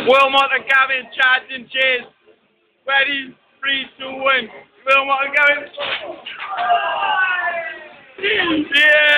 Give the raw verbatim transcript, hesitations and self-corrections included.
Wilmot and Gavin, Chad and Cheers. Ready? Three, two, one. Wilmot and Gavin. Yeah!